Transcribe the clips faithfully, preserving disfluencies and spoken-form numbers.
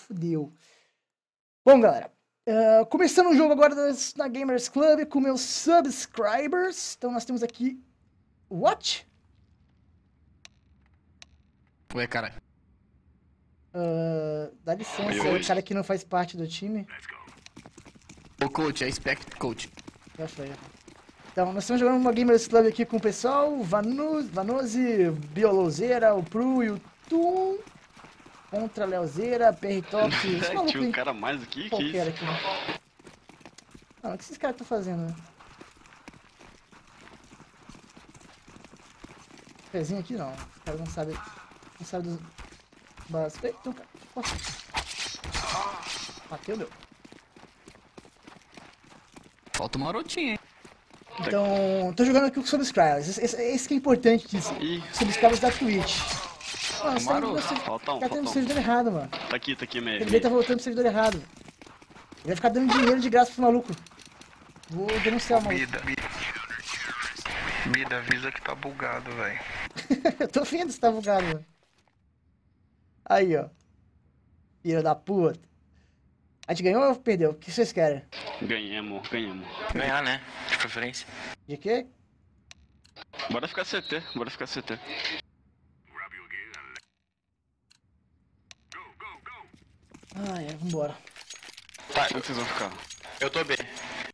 fudeu. Bom, galera. Uh, começando o jogo agora das, na Gamers Club com meus subscribers. Então nós temos aqui... What? Ué, cara. Uh, dá licença, Oi, oi. o cara que não faz parte do time. O coach, é Spect Coach. Já foi. Então, nós estamos jogando uma Gamers Club aqui com o pessoal. Vanu, Vanose, Biolozeira, o Pru e o Tum. Contra Leozeira, P R Top. Esse maluco Tinha um aí. cara mais aqui, que Qualquer isso? aqui, né? Ah, o que esses caras estão fazendo, né? Pezinho aqui não. Os caras não sabem. Não sabem dos básicos. Ei, tem um cara. Nossa. Bateu, meu. Falta uma marotinha, hein? Então, tô jogando aqui com subscribers. Esse, esse, esse que é importante disso. Ih, Subscribers da Twitch. Nossa, tá indo Maroto. no ser- falta um, tá tendo falta no um. servidor errado, mano. Tá aqui, tá aqui, meio. Ele devia tá voltando pro servidor errado. Ele vai ficar dando dinheiro de graça pro maluco. Vou denunciar o maluco. Bida, Bida, avisa que tá bugado, velho. Eu tô vendo se tá bugado, mano. Aí, ó. Filha da puta. A gente ganhou ou perdeu? O que vocês querem? Ganhamos, ganhamos. Ganhar, né? De preferência. De quê? Bora ficar C T, bora ficar C T. Ah, é, vambora. Tá, Onde vocês vão ficar? eu tô bem.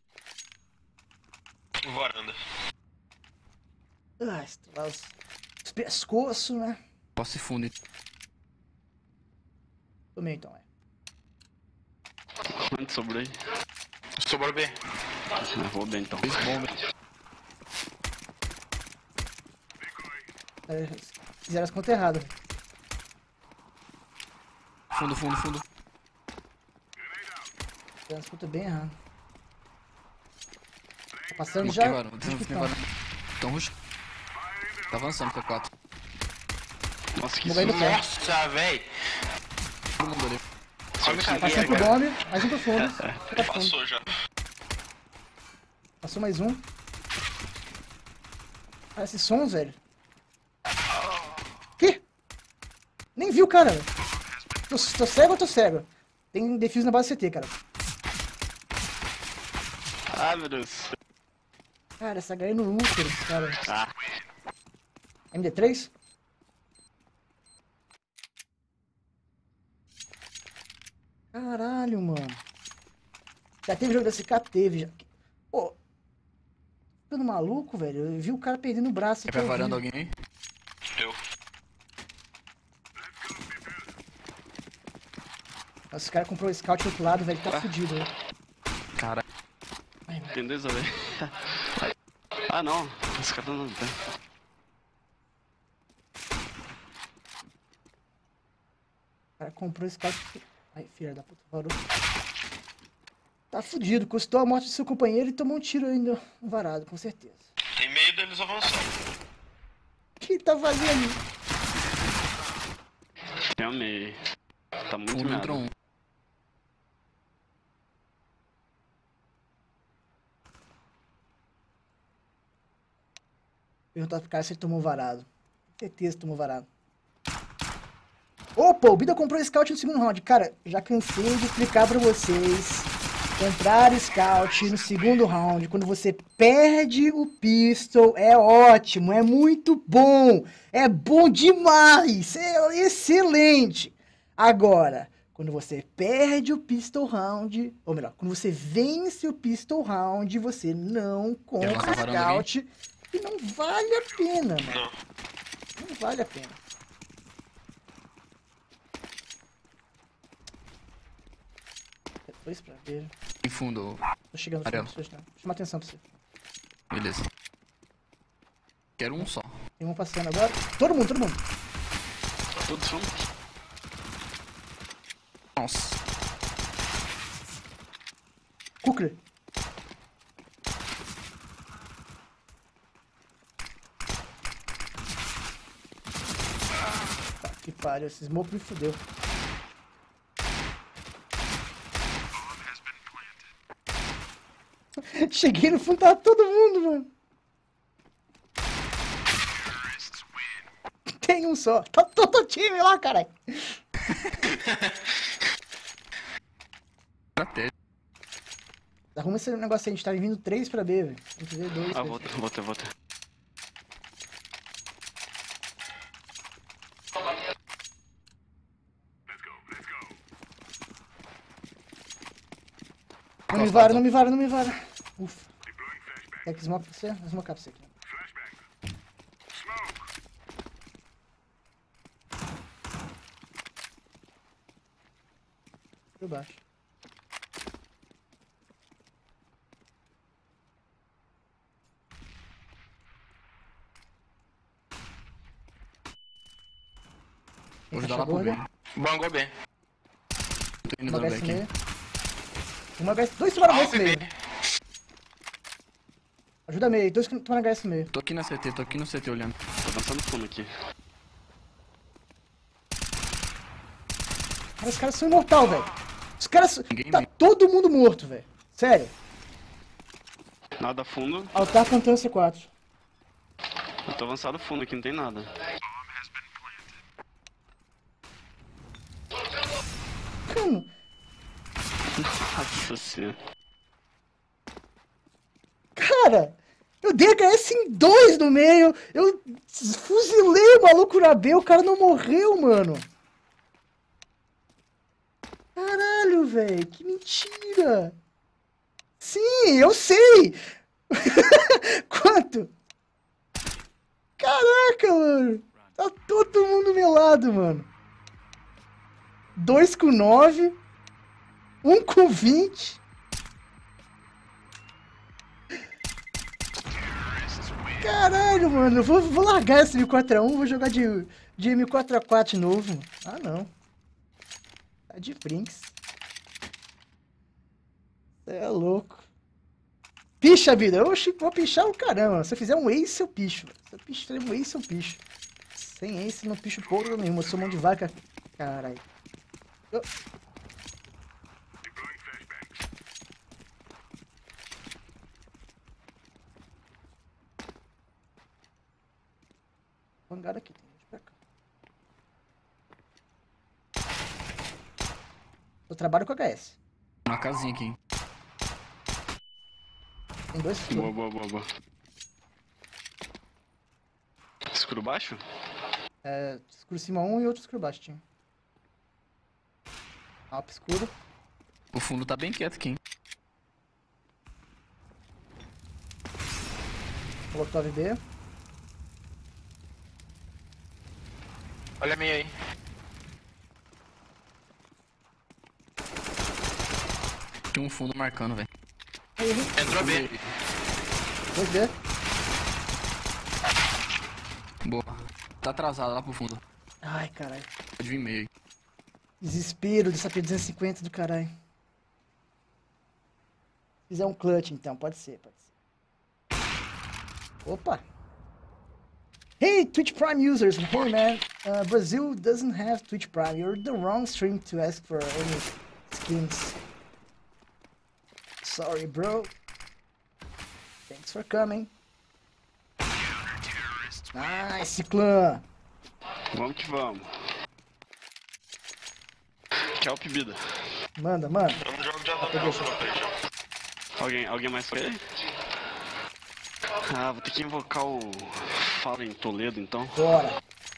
Varanda. Ah, estralar os, os pescoços, né? Posse fundo. Tomei então, é. Quanto sobrou aí? Sobrou B. Eu vou bem então. Fez bomba. É, fizeram as contas erradas. Fundo, fundo, fundo. Fizeram as contas bem erradas. Tá passando Fiquei já? varando, Acho que fiquei não. varando. Então rush. Tá avançando, P quatro. Nossa, que Vou ganhar do susto. pé. Nossa, velho. Todo mundo ali. Só me caguei, Passando pro cara. bombe, mais um pro fundo. Tá pro fundo. Passou já. Passou mais um. Ah, esses sons, velho. Que? Nem viu, cara. Tô, tô cego ou tô cego? Tem defuse na base C T, cara. Ah, meu Deus. Cara, essa H é no útero, cara. Ah, M D três? Caralho, mano. Já teve jogo da C K? Teve já. Pô. Ficando maluco, velho. Eu vi o cara perdendo o braço. Quer aqui ao varando vivo. alguém aí? Eu. Nossa, esse cara comprou o scout do outro lado, velho. Tá fudido, né? Cara. Ai, mano. tem dois ali. Ah, não. Esse cara não tem. O cara comprou esse cara. Ai, filha da puta, varou. Tá fudido, custou a morte do seu companheiro e tomou um tiro ainda varado, com certeza. Tem medo deles avançar. O que ele tá fazendo? Tem um meio. Tá muito Fundo entrou meado. um. Perguntar pro cara se ele tomou varado. Com certeza tomou varado. Opa, o Bida comprou scout no segundo round. Cara, já cansei de explicar pra vocês. Comprar scout no segundo round, quando você perde o pistol, é ótimo, é muito bom. É bom demais, é excelente. Agora, quando você perde o pistol round, ou melhor, quando você vence o pistol round, você não compra lançar varanda scout. E não vale a pena, mano. Não. Não vale a pena. Dois pra ver. Em fundo. Tô chegando no Amarelo. fundo, deixa eu dar- chamar atenção pra você. Beleza. Quero um só. Tem um passando agora. Todo mundo, todo mundo. Todos juntos. Nossa. Kukler. Tá, que pariu. Esse smoke me fudeu. Cheguei no fundo, tava todo mundo, mano. Tem um só. Tá todo o time lá, caralho. Arruma esse negócio aí, a gente tá vindo três pra B, velho. Tem que ver dois. Ah, três. vou ter, vou ter, vou ter. Não me vara, não me vara, não me vara. Ufa. Quer que smoke pra você? Vou smocar pra você aqui. Por baixo. Vou ajudar lá pro B. Bangou bem. Tô indo Uma da H S B aqui. meio. Uma H S... Dois tomaram H S Alp meio. B. Ajuda meio. Dois tomaram H S meio. Tô aqui na C T, tô aqui no C T olhando. Tô dançando fundo aqui. Cara, os caras são imortal, velho. Os caras... Ninguém Tá me- todo mundo morto, velho. Sério. Nada fundo. Altar cantando C quatro. Eu tô avançado fundo aqui, não tem nada. Mano, Nossa senhora. cara, eu dei H S em dois no meio. Eu fuzilei o maluco na B, o cara não morreu, mano. Caralho, velho, que mentira. Sim, eu sei. Quanto? Caraca, mano. Tá todo mundo melado, mano. Dois com nove. Um com vinte. Caralho, mano. Eu vou, vou largar esse M quatro A um, vou jogar de, de M quatro A quatro de novo. Mano. Ah, não. Tá de Brinks. Cê é louco. Picha, vida. Eu vou pichar o caramba. Se eu fizer um ace, eu picho. Se eu fizer um ace, eu picho. Sem ace, não picho porra nenhuma. Eu sou mão de vaca. Caralho. Eu... Mangada aqui, tem gente pra cá. Eu trabalho com H S. Uma casinha aqui. Tem dois Boa, escuros. boa, boa, boa. Escuro baixo? É, escuro cima um e outro escuro baixo, tinha. Alp escuro. O fundo tá bem quieto aqui, hein? Molotov B. Olha a minha aí. Tem um fundo marcando, velho. Aí, aí. Entrou B. Dois B. Boa. Tá atrasado lá pro fundo. Ai, caralho. Pode vir meio aí. Desespero dessa P duzentos e cinquenta do caralho. Se fizer um clutch, então. Pode ser, pode ser. Opa. Hey, Twitch Prime users. Hey, man. Uh, Brazil doesn't have Twitch Prime. You're the wrong stream to ask for any skins. Sorry, bro. Thanks for coming. Nice, clã. Vamos que vamos. Tchau, bebida. Manda, manda. Eu não jogo de peguei. Adamel, não já. Alguém, alguém mais foi aí? Ah, vou ter que invocar o Fala em Toledo, então. Bora.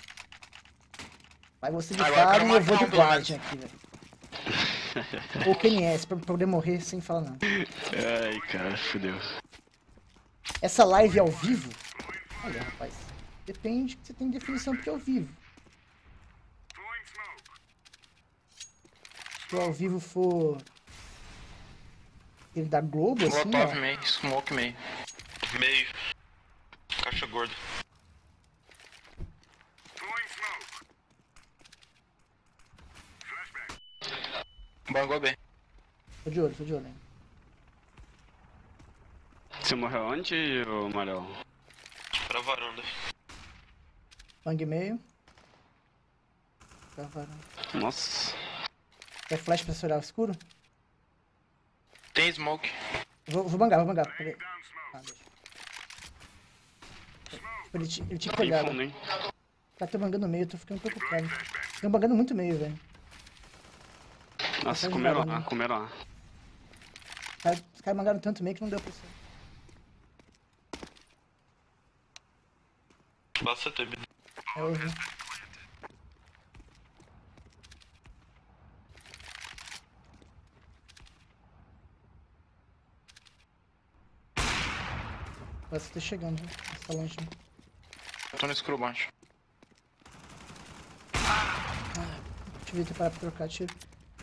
Vai você de Agora eu cara quero e eu vou de marcar um Guardian aqui, velho. Ou K N S, pra poder morrer sem falar nada. Ai, cara, fodeu. Essa live é ao vivo? Olha, rapaz. Depende que você tem definição porque é ao vivo. Se o ao vivo for... Ele da Globo, assim, Molotov ó. meio, smoke meio. Meio. Caixa gorda. Bangou bem. Tô de olho, tô de olho, hein. Você morreu onde, ô Amarelo? Pra varanda. Bang meio. Tá, varanda. Nossa. Quer flash pra se olhar o escuro? Tem smoke. Vou, vou bangar, vou bangar. Peraí. Ah, deixa. Ele, ti- ele tinha Tem pegado. fundo, hein? Tá te bangando meio, eu tô ficando preocupado. Estão bangando muito meio, velho. Nossa, Tá comeram de lá, varanda. comeram lá. caras cara mangaram tanto meio que não deu pra ser. Basta ter vida. É horrível. Parece que tá chegando, né? Tá longe. Né? Eu tô no escuro baixo. Ah, devia ter parado pra trocar tiro.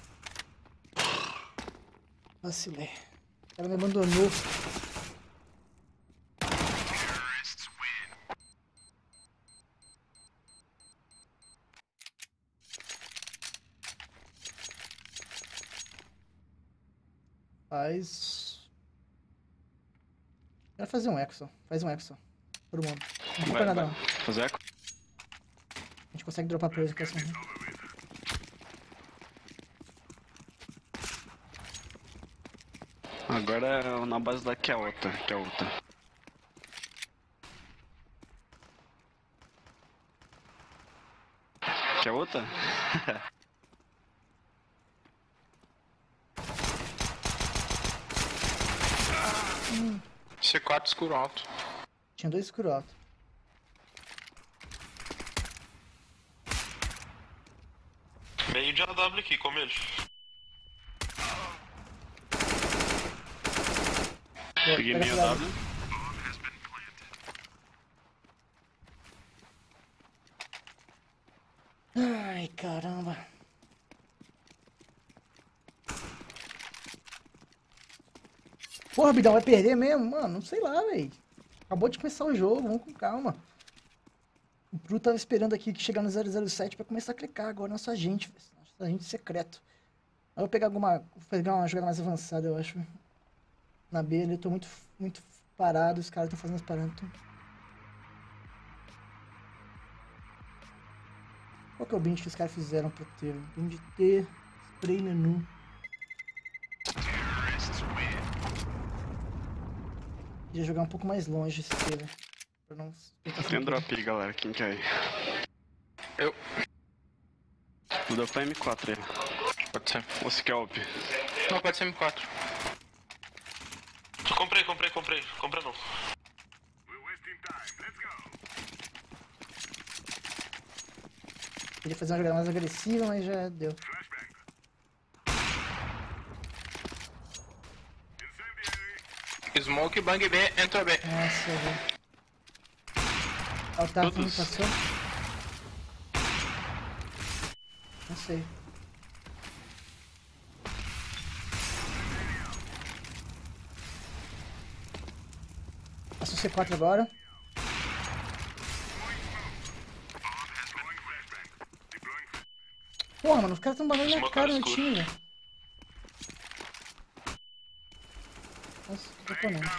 Vacilei. O cara me abandonou. Faz... Quero fazer um eco só. Faz um eco só. Todo mundo. Não Vai, vai nada vai. não. Fazer eco? A gente consegue dropar preso com essa. Agora é na base da Kelta, Kelta. Kelta? C quatro escuro alto. Tinha dois escuro alto. Meio de A W aqui, com eles. Peguei meio W. Ai, caramba. Porra, Bidão, vai perder mesmo? Mano, não sei lá, velho. Acabou de começar o jogo, vamos com calma. O Bru tava esperando aqui que chegar no zero zero sete pra começar a clicar agora, nosso agente, nosso agente secreto. Eu vou pegar alguma, vou pegar uma jogada mais avançada, eu acho. Na B, eu tô muito, muito parado, os caras estão fazendo as paradas. Então... Qual que é o bind que os caras fizeram pra ter? Bind T, spray menu. Queria jogar um pouco mais longe esse T, velho. Pra não... Tem um drop aí, galera. Quem quer ir? Eu. Vou dar pra M quatro aí. Pode ser. Ou se quer op? Não, pode ser M quatro. Comprei, comprei, comprei. Compra não. Queria fazer uma jogada mais agressiva, mas já deu. Smoke, bang B, entra B. Nossa, velho. Ah, o Tato não passou? Não sei. Passou C quatro agora. Porra, mano, os caras tão batendo na Smoke cara era no escuro. time, velho. Nossa, não tô não.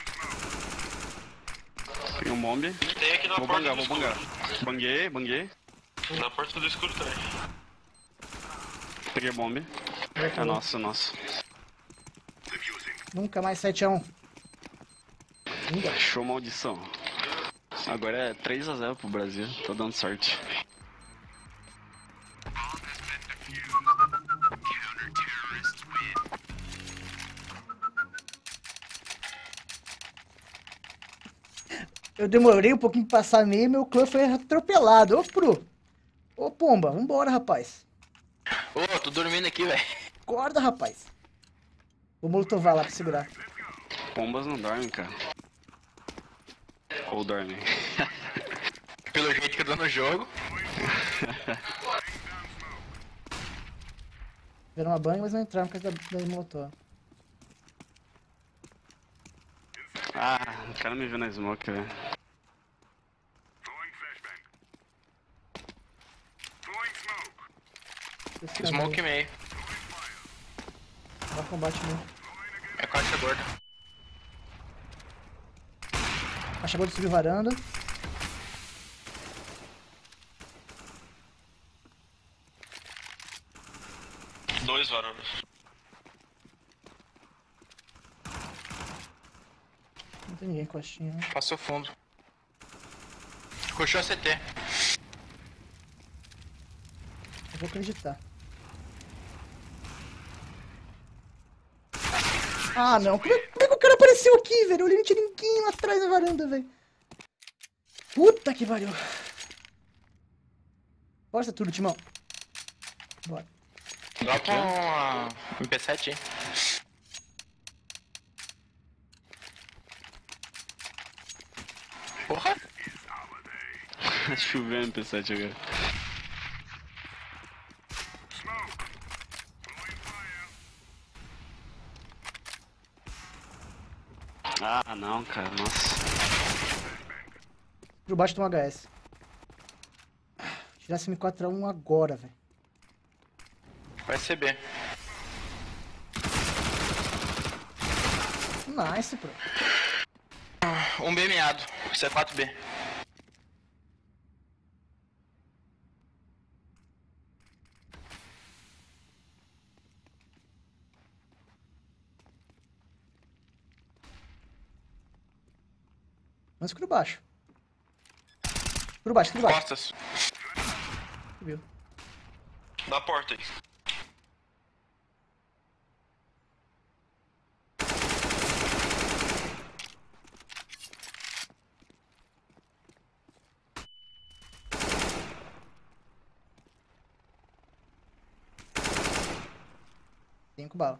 Peguei um bomb. Tem aqui na Vou porta bangar, do vou escuro. bangar. Banguei, banguei. Na porta do escuro também. Peguei bomb. É nosso, é nosso. Nunca mais sete a um. Ainda. Show maldição. Agora é três a zero pro Brasil. Tô dando sorte. Eu demorei um pouquinho pra passar meio e meu clã foi atropelado. Ô, Pro. Ô, Pomba, vambora, rapaz. Ô, tô dormindo aqui, velho. Acorda, rapaz. O Molotovar lá pra segurar. Pombas não dormem, cara. Ou dormem. Pelo jeito que eu tô no jogo. Viram uma banha, mas não entraram por causa da, da Molotov. Ah, o cara me viu na smoke, velho. Esse Smoke cara meio. aí, dá combate mesmo. É caixa gorda. Acabou de subir varanda. Dois varandas. Não tem ninguém costinha, né? Passou fundo. Puxou a C T. Eu vou acreditar. Ah, não. Como é, como é que o cara apareceu aqui, velho? Eu olhei, não tinha ninguém lá atrás da varanda, velho. Puta que pariu. Força tudo, Timão. Bora. Dropa uma M P sete aí. Porra! Chovendo M P sete agora. Ah, não, cara, nossa. Por baixo tem um H S. Tirar esse M quatro A um agora, velho. Vai ser B. Nice, pô. Um B meado. C quatro B. Vamos escuro baixo. Escuro baixo, escuro baixo. Costas. Viu? Da porta aí. Cinco balas.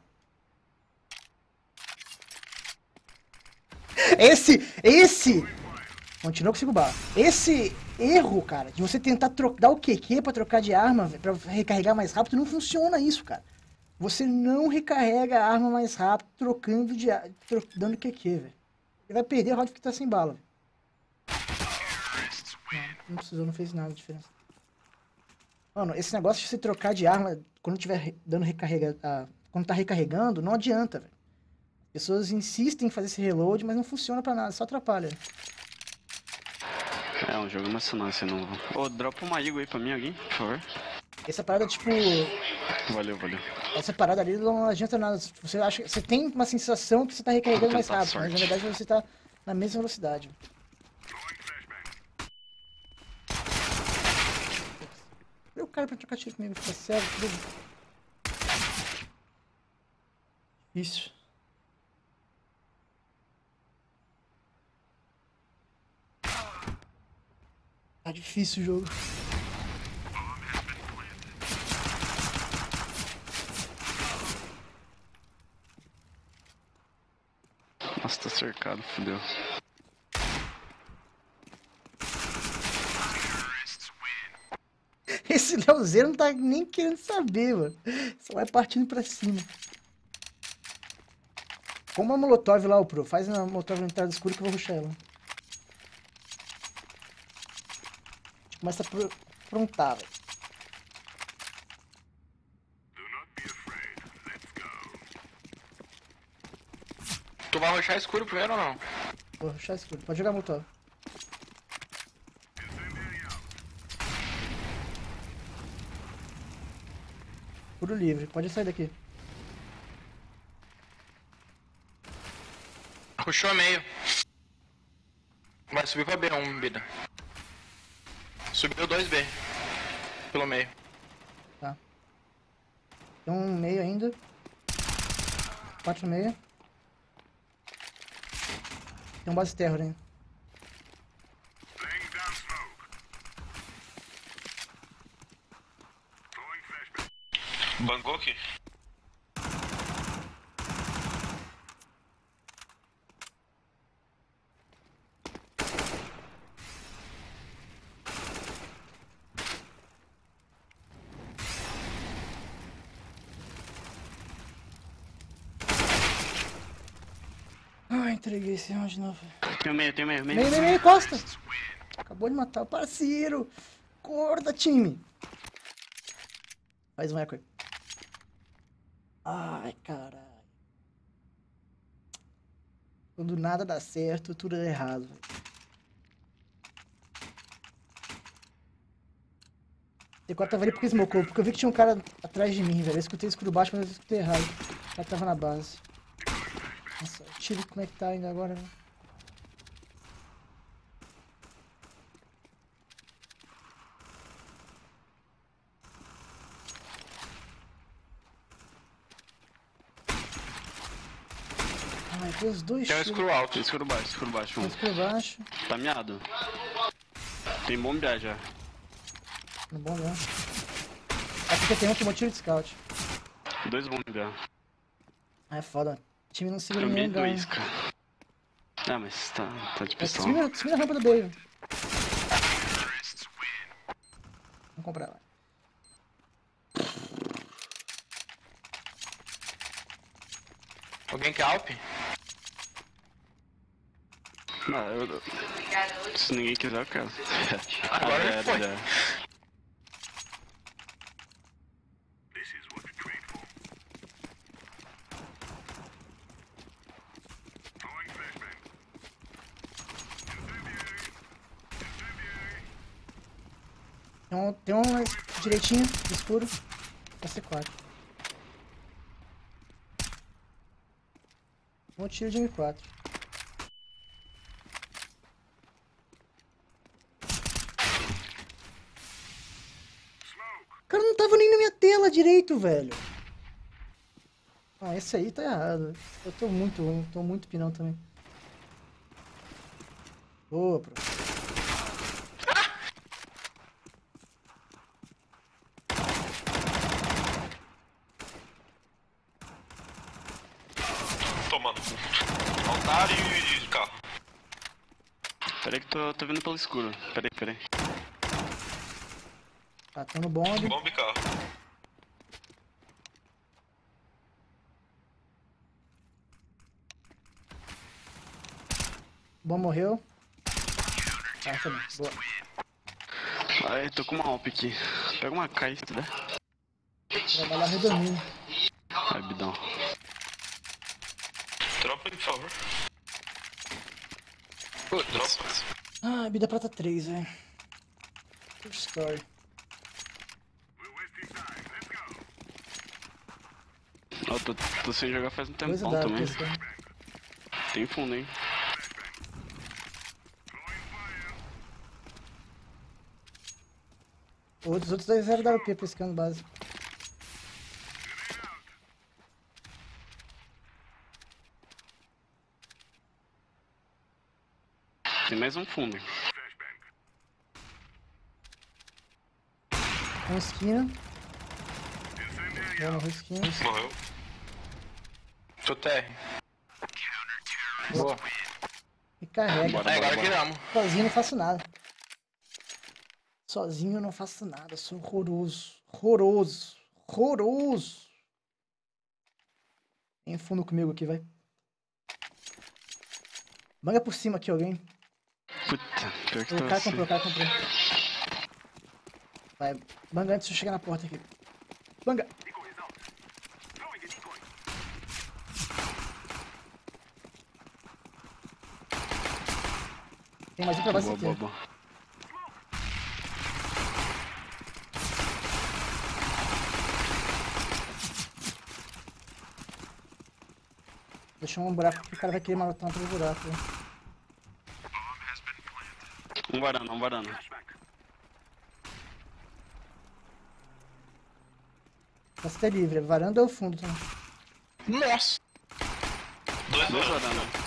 Esse, esse... Continua com cinco balas. Esse erro, cara, de você tentar trocar, dar o Q Q pra trocar de arma, véio, pra recarregar mais rápido, não funciona isso, cara. Você não recarrega a arma mais rápido trocando de ar, tro, dando Q Q, velho. Ele vai perder a roda porque tá sem bala, velho. Não, não precisou, não fez nada de diferença. Mano, esse negócio de você trocar de arma quando tiver dando recarrega, ah, quando tá recarregando, não adianta, velho. Pessoas insistem em fazer esse reload, mas não funciona pra nada, só atrapalha. É um jogo emocionante esse novo. Ô, dropa uma Eagle aí pra mim, alguém, por favor. Essa parada, tipo... Valeu, valeu. Essa parada ali não adianta nada. Você acha, você tem uma sensação que você tá recarregando mais tentar rápido, mas na sorte. verdade você tá na mesma velocidade. Cadê o cara pra trocar tiro comigo? Fica sério, tudo. Difícil. Tá difícil o jogo. Nossa, tá cercado, fodeu. Esse Leozeiro não tá nem querendo saber, mano. Só vai partindo pra cima. Como uma molotov lá, o Pro. Faz uma molotov na entrada escura que eu vou rushar ela. Começa a pro aprontar, velho. Tu vai rushar escuro primeiro ou não? Vou rushar escuro. Pode jogar molotov. Escuro livre. Pode sair daqui. Rushou meio. Vai subir pra B um, Bida. Subiu dois B. Pelo meio. Tá. Tem um meio ainda. Quatro meio. Tem um base terror ainda. Bancou aqui. Ah, entreguei esse round de novo. Tem o meio, tem o meio, meio. Meio, meio, meio, costa. Acabou de matar o parceiro. Corda, time. Faz um eco aí. Ai, caralho. Quando nada dá certo, tudo é errado. T quatro tava ali porque smocou, porque eu vi que tinha um cara atrás de mim, velho. Eu escutei escuro baixo, mas eu escutei errado. O cara tava na base. Nossa, o tiro como é que tá ainda agora, né? Tem os dois Tem um tiros. escuro alto. Escuro baixo, escuro baixo. Tem Um. escuro baixo. Tá miado. Tem bombear já. No bom mesmo. Aqui que tem um que tomou tiro de scout. Dois bombear. Ah, é foda. O time não segura Também nenhum lugar. dois, cara. Ah, mas tá, tá de É, pistola. Subiu subi na rampa do B, velho. Vamos comprar lá. Alguém quer Alp? Não, eu... Se ninguém quiser, eu quero. Agora Ah, já foi. é. Tem um, tem um mais direitinho, escuro. Vai ser quatro. Um tiro de M quatro. O cara não tava nem na minha tela direito, velho. Ah, esse aí tá errado. Eu tô muito ruim, tô muito pinão também. Boa, pro. Tomando. Altar e carro. Peraí que tô, tô vindo pelo escuro. Peraí, peraí. Tá, tô no bonde. Bomba e carro. Bom morreu. Ah, também. Boa. Ai, tô com uma Alp aqui. Pega uma K se tu der. Trabalhar redondinho. Ai, bidão. Dropa aí, por favor. Dropa. Ah, vida prata três, velho. True story. Ó, tô, tô sem jogar faz um Coisa tempão dada, também. pessoal. Tem fundo, hein? Os outros dois zero W P pescando base. Tem mais um fundo. Um esquina. Vamos, esquina. Morreu. Tô T R. Boa. E carrega. Bora, É, bora, agora bora. viramos. Sozinho não faço nada. Sozinho eu não faço nada. Sou horroroso. Horroroso. Horroroso. Tem fundo comigo aqui, vai. Manga por cima aqui, alguém. Puta, pior que O tô cara assim. comprou, o cara comprou. Vai, manga antes de eu chegar na porta aqui. Manga. Tem mais um pra base Boa, aqui. boa, boa. Deixa um buraco que o cara vai querer matar pelo buraco. Né? Um varanda, um varanda. Você tá livre, é varanda ou fundo também? Nossa. Dois Dois dois. varanda.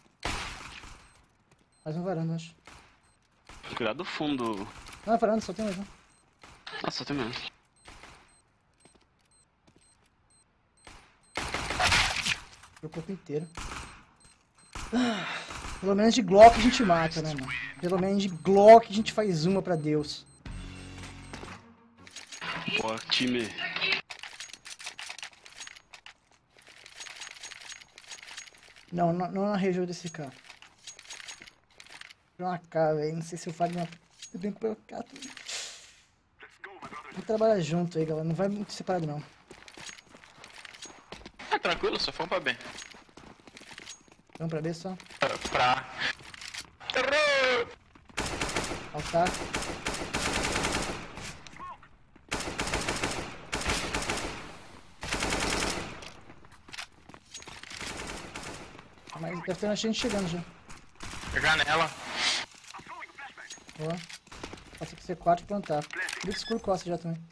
Mais um varanda, acho. Cuidado do fundo. Não, é varanda, só tem mais um. Ah, só tem menos. Pro corpo inteiro. Ah, pelo menos de Glock a gente mata, né, mano? Pelo menos de Glock a gente faz uma pra Deus. Boa, time. Não, não, não na região desse cara. Tem uma K, velho. Não sei se eu falo uma. Eu bem com o K também. Vamos trabalhar junto aí, galera. Não vai muito separado, não. É tranquilo, só fomos pra bem. Vamos pra B só. Pra. pra... Errou! Altar. Mas deve ter uma gente chegando já. Janela. Boa. Passa aqui C quatro e plantar. Clique escuro costa já também.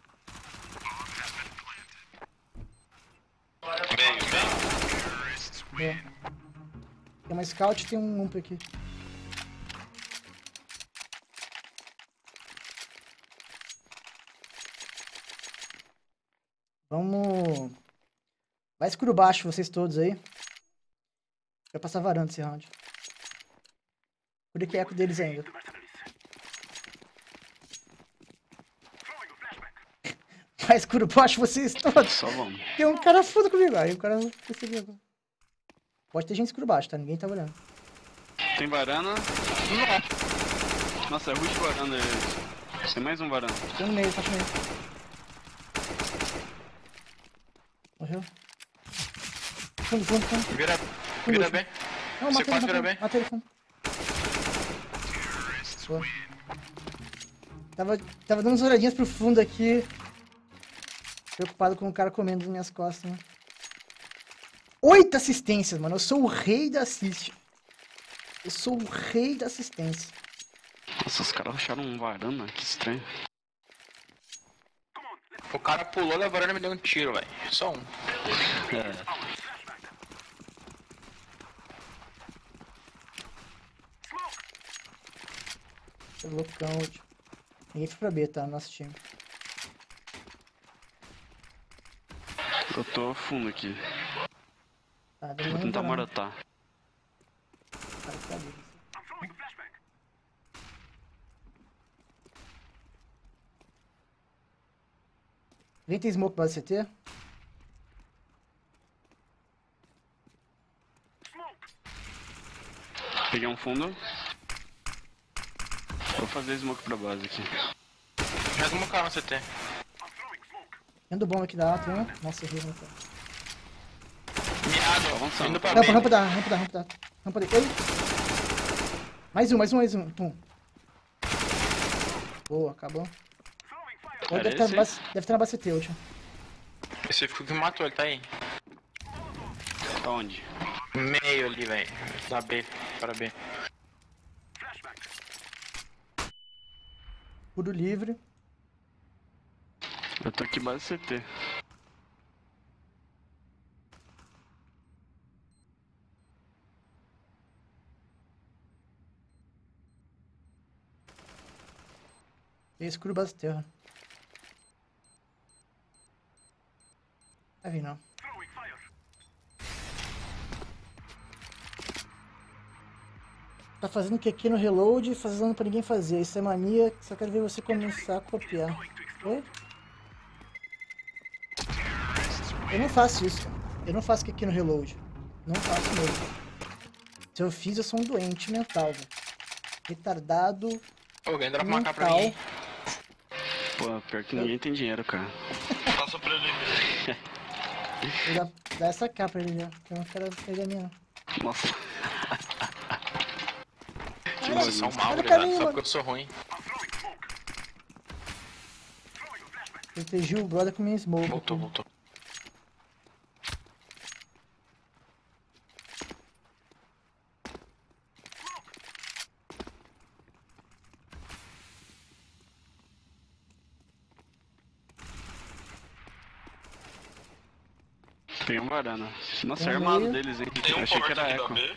Meio, meio. É. Tem uma scout e tem um ump aqui. Vamos... Vai escuro baixo, vocês todos aí. Vai passar varanda esse round. Por que eco deles ainda. Vai escuro baixo, vocês todos. Só vamos. Tem um cara foda comigo. Aí o cara não percebeu. Pode ter gente escuro baixo, tá? Ninguém tá olhando. Tem varanda. Nossa, é ruim de varanda. Tem mais um varanda. Tem um no meio, tá no meio. Morreu. Fundo, fundo, fundo. Vira, Fundo, vira último. bem. Não, Você matei ele, pode virar matei ele. bem. Matei ele, fundo. Boa. Tava, tava dando umas olhadinhas pro fundo aqui. Preocupado com o cara comendo nas minhas costas, né? Oito assistências, mano. Eu sou o rei da assist. Eu sou o rei da assistência. Nossa, os caras acharam um varanda, que estranho. O cara pulou, levou e me deu um tiro, velho. Só um. É. Tô loucão, tipo. Ninguém foi pra B, tá? Nosso time. Eu tô fundo aqui. Tá, Vou dominando tentar varanda. marotar. Cara, cadê você? Vem, tem smoke base C T? Peguei um fundo. Vou fazer smoke pra base aqui. Já tomou cara no C T. Indo bom aqui da A, tem um. Nossa, errei, né, cara? Miado, avançando. indo pra Rampa, B. rampa da A, rampa da A, rampa da A. Rampa dele. Ei! Mais um, mais um, mais um. Pum. Boa, acabou. Ou Era deve estar esse? na base, deve estar na base C T, último. Esse ficou que matou, ele tá aí. Tá onde? Meio ali, velho. Da B, para B. Tudo livre. Eu tô aqui base C T. E escuro base terra. Vai vir não. Tá fazendo que aqui no reload, fazendo pra ninguém fazer. Isso é mania, só quero ver você começar a copiar. Oi? Eu não faço isso. Eu não faço aqui no reload. Não faço mesmo. Se eu fiz, eu sou um doente mental, velho. Retardado. Ô, alguém dropa uma capa pra mental. mim. Pô, pior que ninguém tem dinheiro, cara. Passa pra ele. Vou dar, dar essa capa pra ele já. Que eu não quero perder a minha. Nossa. Que vocês são mal, Olha o obrigado, caminho, só mano. porque eu sou ruim. Protegi o brother com minha smoke. Voltou, aqui. voltou. Tem um varanda. Nossa, Tem é um armado meio. deles, hein? Tem Eu um achei que porte era aqui da eco. B.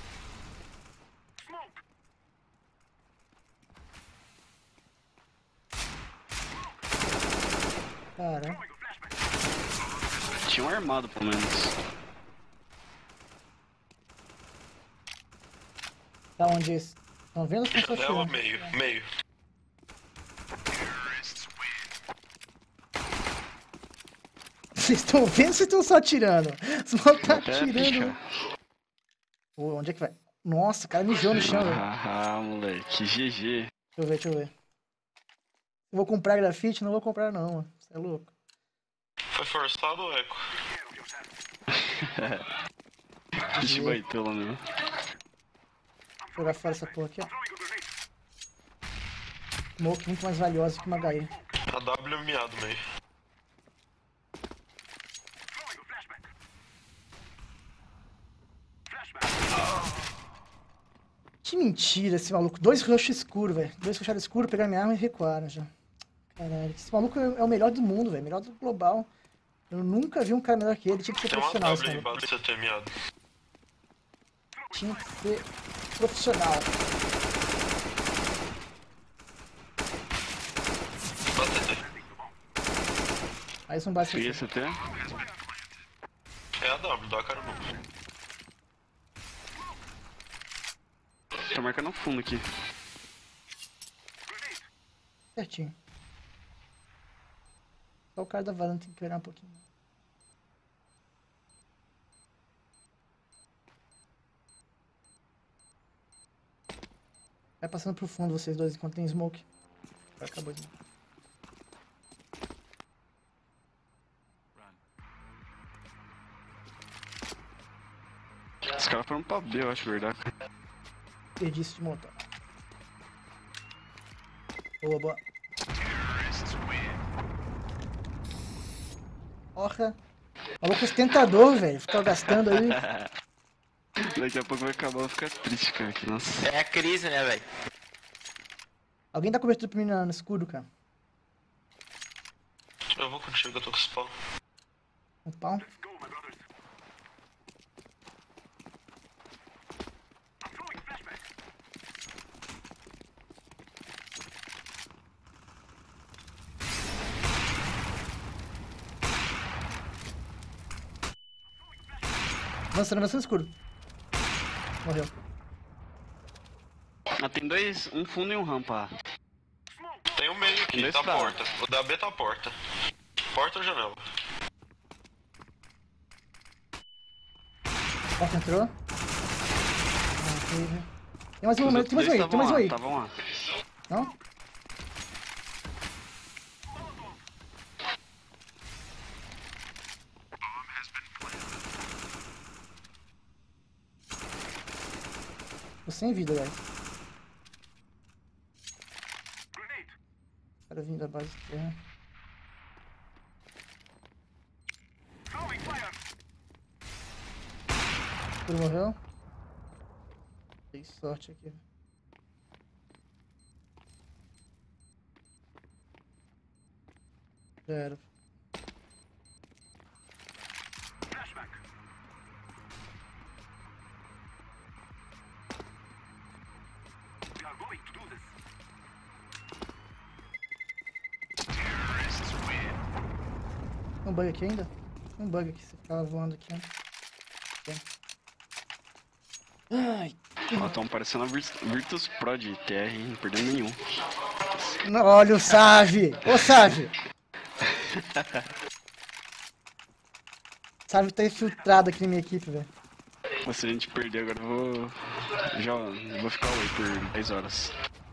Cara, Tinha um armado, pelo menos. tá onde esse? Estão vendo ou estão só Janela, tirando? meio, meio. Vocês estão vendo ou vocês estão só tirando? Os malucos tá Até tirando. piscar. Pô, onde é que vai? Nossa, o cara mijou no chão, velho. Ah, moleque, G G. Deixa eu ver, deixa eu ver. Eu vou comprar grafite? Não vou comprar não, mano. Você é louco. Foi forçado ou eco? Vixe, baitola mesmo. Vou jogar fora essa porra aqui, ó. Smoke muito mais valiosa que uma H E. A W miado meio. Que mentira esse maluco. Dois rush escuro, velho. Dois rushados escuro, pegaram minha arma e recuaram já. Caralho, esse maluco é é o melhor do mundo, velho. Melhor do global. Eu nunca vi um cara melhor que ele. Tinha que ser Tem uma profissional esse W aí maluco. embaixo do C T miado. Tinha que ser profissional. Mais um base. Peguei esse até. É a W, dá a cara não. Tá marcando no fundo aqui. Certinho. Só o cara da varanda tem que olhar um pouquinho. Vai passando pro fundo vocês dois enquanto tem smoke. Agora acabou o smoke. Os caras foram pra B, eu acho, verdade. Perdi isso de montar. Boa, boa. Porra. Maluco ostentador, velho. Ficar gastando aí. Daqui a pouco vai acabar, eu vou ficar triste, cara. Que nossa. É a crise, né, velho? Alguém dá cobertura pra mim no escuro, cara? Eu vou contigo, eu tô com spawn. Um pau. Avançando, avançando escuro. Morreu. Ah, tem dois, um fundo e um rampa. Tem um meio aqui, Dois tá a pra lá. porta. O da B tá a porta. Porta ou janela? Porta entrou. Ah, teve. Tem mais um, Os tem outros mais um aí, dois tem mais um tavam aí. lá, tavam lá. Não? Tô sem vida, velho. O cara vindo da base de terra. Escuro morreu. Dei sorte aqui. Já era. Tem um bug aqui ainda? Tem um bug aqui, você ficava voando aqui. Né? Tem. Ai. Ó, tão parecendo a Vir- Virtus Pro de T R, hein? Não perdendo nenhum. Não, olha o Save! Ô Save! Save tá infiltrado aqui na minha equipe, velho. Mas se a gente perder agora, eu vou. Já vou ficar away por dez horas.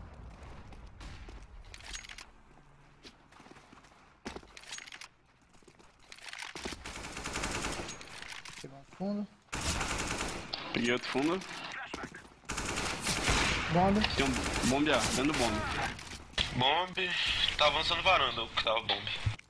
Pegar um fundo. Peguei outro fundo. Bomba. Tem um bombe A, dando bombe. Bomb. Tá avançando varanda, o que tava bomb.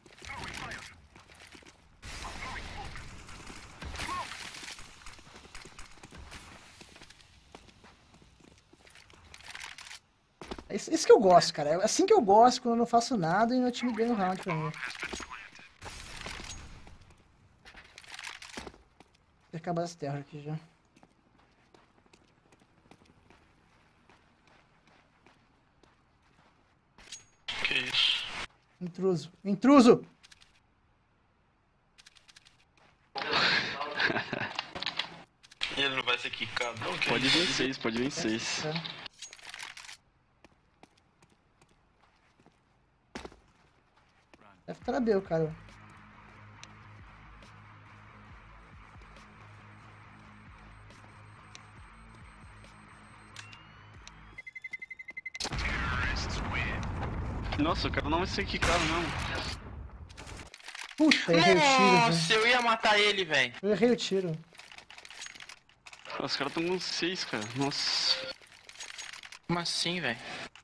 É isso, isso que eu gosto, cara. É assim que eu gosto, quando eu não faço nada e meu time ganha um round pra mim. Vou acabar as terras aqui já. Que isso? Intruso. Intruso! E ele não vai ser quicado, não? Que Pode isso? vir seis, pode vir seis. É. Deve estar na B, o cara. Nossa, o cara não vai ser quicado, não. Puta, errei o tiro, velho. Nossa, eu ia matar ele, velho. Eu errei o tiro. Os caras estão com seis, cara. Nossa. Como assim, velho?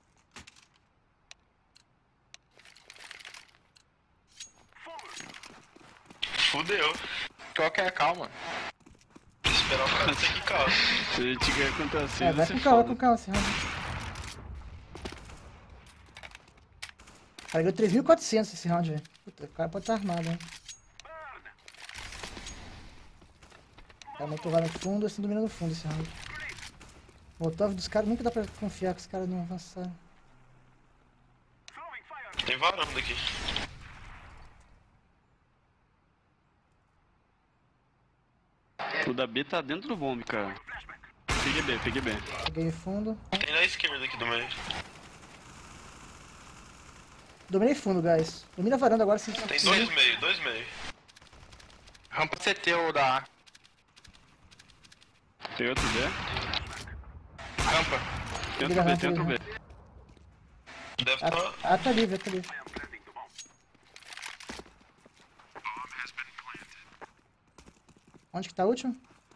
Fudeu. Qual que é a calma? Esperar o cara ser quicado. Se a gente ganhar contra É, seis, vai ser com calma, vai foda. com calma, esse round. Cara, ganhou três mil e quatrocentos esse round, velho. Puta, o cara pode estar armado, hein. O cara matou lá no fundo, assim, domina no fundo esse round. O Molotov dos caras nunca dá pra confiar que os caras não avançaram. Tem varanda aqui. O da B tá dentro do bombe, cara. Peguei B, peguei B. Peguei fundo. Tem na esquerda aqui do meio. Dominei fundo, guys. Domina a varanda agora. Se... Tem dois meio, dois meio. Rampa C T ou da A. Tem outro B? Rampa. Tem outro B, tem outro B. Deve Ah, estar. ah, tá livre, tá livre. Onde que tá o último?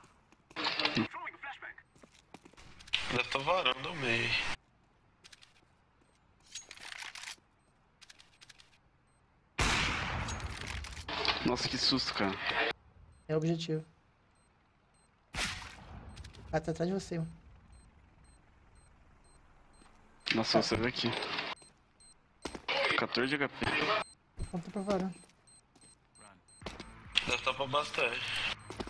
Deve estar varanda ao meio. Nossa, que susto, cara. É o objetivo. Ah, tá atrás de você, mano. Nossa, você veio aqui. quatorze de H P. Conta pra varanda. Deve estar pra bastante.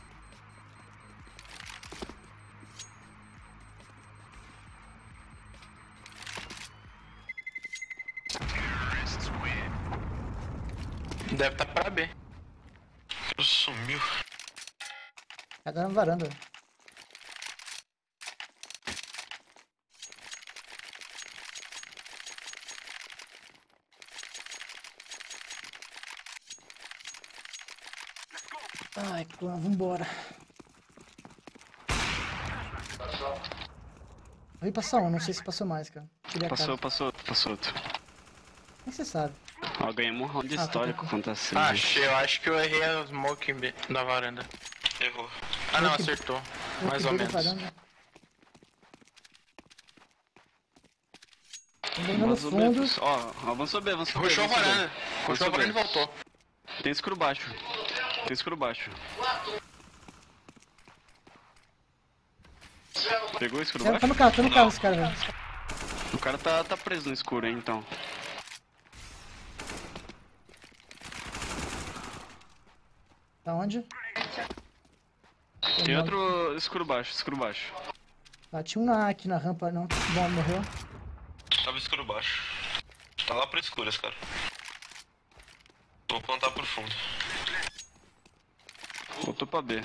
Deve estar pra B. Sumiu. Tá na varanda. Ai, clã, vambora. Eu ia passar um, não sei se passou mais, cara. Tirei a Passou, cara. passou outro, passou outro. Como é que você sabe? Ó, ganhamos um round Ah, tá histórico bom. contra a C. Ah, achei, eu acho que eu errei a smoke em B, da varanda. Errou. Ah não, Eu que- acertou. Eu Mais ou peguei da menos. varanda. Tô indo no Avançou B, fundo. pessoal. Ó, avançou B, avançou B. Puxou a avançou B. varanda. Puxou a Avançou varanda e B. voltou. Tem escuro baixo. Tem escuro baixo. Pegou o escuro Tá baixo? no carro, tá no carro esse cara, velho. O cara tá, tá preso no escuro, hein, então. Tá onde? Tem outro escuro baixo, escuro baixo. Ah, tinha um na aqui na rampa, não. Bom, morreu. Tava escuro baixo. Tá lá pro escuro esse cara. Vou plantar pro fundo. Voltou pra B.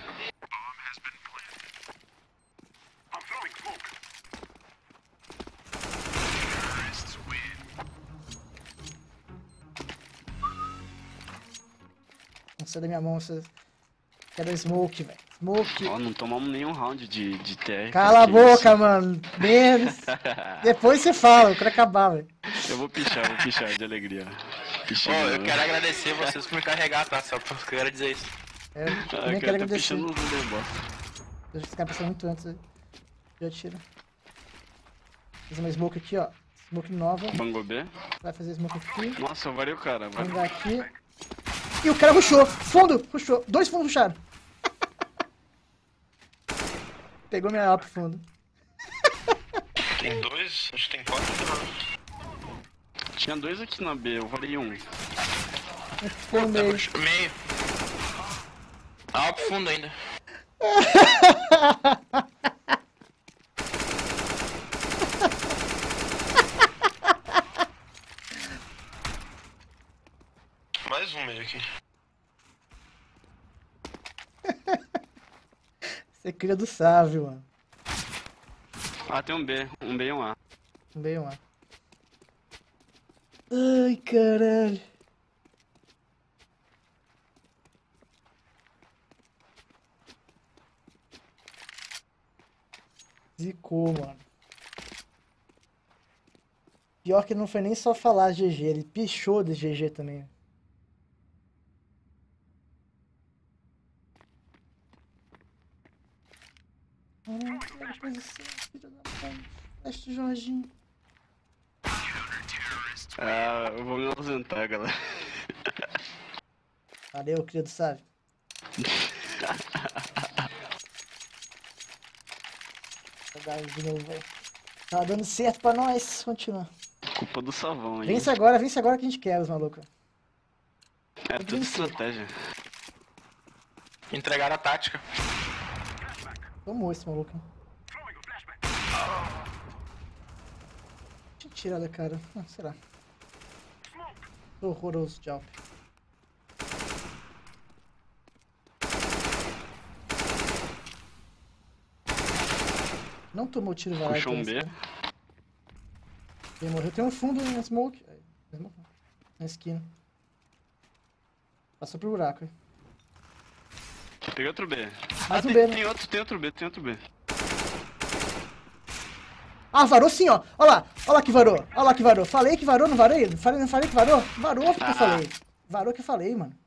Não sai da minha mão, você. Quero smoke, velho. Smoke. Ó, não tomamos nenhum round de, de T R. Cala a que boca, isso. mano. Menos. Depois você fala, eu quero acabar, velho. Eu vou pichar, vou pichar de alegria. Ô, Pichar. eu quero agradecer vocês por me carregar, tá? Só eu quero dizer isso. É, eu Ah, também cara, quero tá agradecer. pichando os underboss. Deixa esse cara passar muito antes. aí. Já tira. Fazer uma smoke aqui, ó. Smoke nova. Bango B. Vai fazer smoke aqui. Nossa, eu varei o cara. Vamos Vai. dar aqui. E o cara rushou. Fundo, rushou. Dois fundos rusharam. Pegou minha alp fundo. Tem dois? Acho que tem quatro não. Tinha dois aqui na B, eu varei um. Ficou no meio. Meio. Alto fundo ainda. Mais um meio aqui. Você cria do sábio, mano. Ah, tem um B. Um B e um A. Um bem lá. Ai, caralho. Zicou, mano. Pior que não foi nem só falar G G, ele pichou de G G também. Caralho, que posição, filho da puta. Este Jorginho. Ah, eu vou me ausentar, galera. Valeu, querido sábio. Vou dar de novo, velho. Tá dando certo pra nós. Continua. Culpa do Savão, hein? Vence agora, vence agora que a gente quer, os malucos. É tudo vencer. estratégia. Entregaram a tática. Tomou esse maluco. hein. tinha tirado, cara. Ah, será? Horroroso de Alp. Não tomou tiro varado. Puxou um B. Ele morreu. Tem um fundo na smoke. Na esquina. Passou pro buraco. Hein? Peguei outro B. Mais Ah, um tem, B, né? tem outro, tem outro B, tem outro B. Ah, varou sim, ó. Olha lá. Olha lá que varou. Olha lá que varou. Falei que varou, não varei? Não falei, não falei que varou? Varou que eu Ah. falei. Varou que eu falei, mano.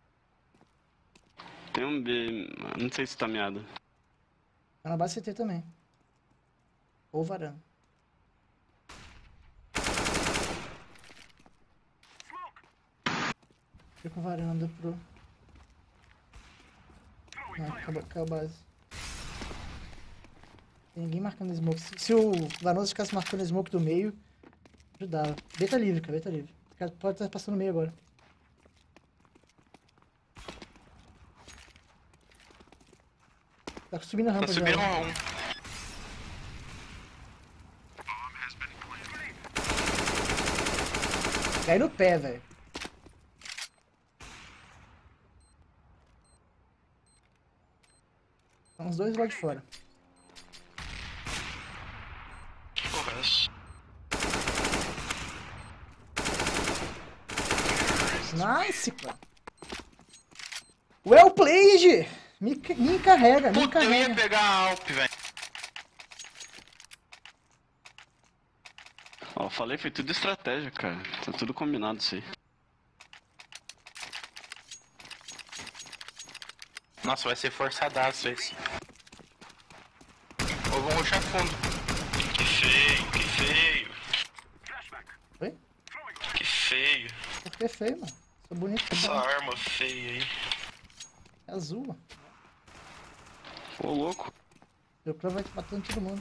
Tem um B, não sei se tá meado. Tá na base C T também. Ou varanda. Fica com varanda pro... Não, acabou, caiu a base. Tem ninguém marcando smoke. Se, se o Vanoso ficasse marcando smoke do meio, ajudava. B tá livre, cara, B tá livre. O cara pode estar passando no meio agora. Tá subindo a rampa Tá já. subindo ó. um. Cai no pé, velho. Estão os dois lá de fora. Porra, essa. Nice, cara. Well played! Me, me encarrega, me Puta, eu ia encarrega. pegar a Alp, velho. Ó, falei, foi tudo estratégia, cara. Tá tudo combinado isso aí. Nossa, vai ser forçadaço esse. Ou vão rushar fundo. Que feio, que feio. Oi? Que feio. Porque é feio, mano. Sou bonito. Essa Tá bom. arma feia aí. É azul, mano. Ô, louco. O Clã vai matando todo mundo.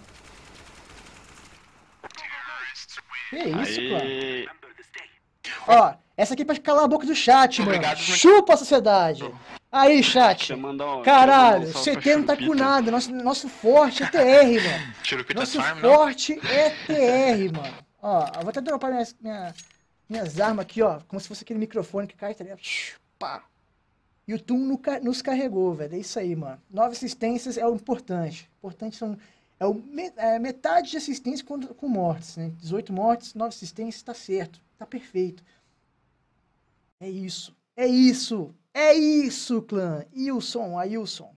Que isso, Clã? Aí, Ó, essa aqui é pra calar a boca do chat, Obrigado, mano. mas- Chupa a sociedade. Aí, chat. deixa eu mandar um... Caralho, deixa eu mandar um C salve T não pra tá com Chupita. nada. Nosso, nosso forte é T R, mano. Churupita Nosso Farm, não? forte é T R, mano. Ó, eu vou até dropar minhas, minha- minhas armas aqui, ó. Como se fosse aquele microfone que cai, tá ligado? Pá. E o Tum no ca- nos carregou, velho. É isso aí, mano. Nove assistências é o importante. Importante são... É, o, me- é metade de assistência com, com mortes, né? dezoito mortes, nove assistências, tá certo. Tá perfeito. É isso. É isso. É isso, clã. Wilson, Ailson.